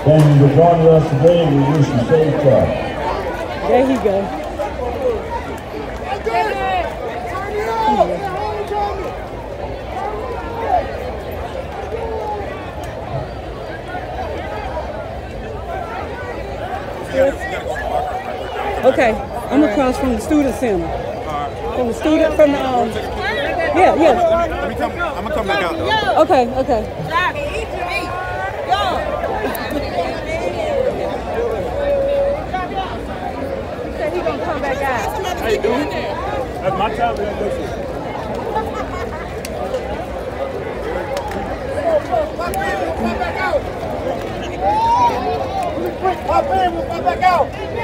Thank you for joining us today. We wish you safe travel. There he go. Okay, I'm across from the student center. From the student, from the yeah. I'm gonna come back out though. Okay. He said he gonna come back out. How you doing? That's my time. Pop back out.